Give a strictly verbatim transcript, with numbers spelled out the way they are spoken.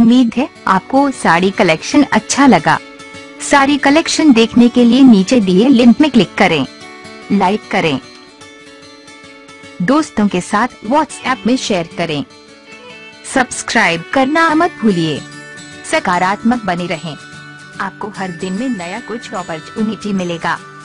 उम्मीद है आपको साड़ी कलेक्शन अच्छा लगा। साड़ी कलेक्शन देखने के लिए नीचे दिए लिंक में क्लिक करें, लाइक करें, दोस्तों के साथ व्हाट्सएप में शेयर करें। सब्सक्राइब करना मत भूलिए। सकारात्मक बने रहें, आपको हर दिन में नया कुछ अपॉर्चुनिटी मिलेगा।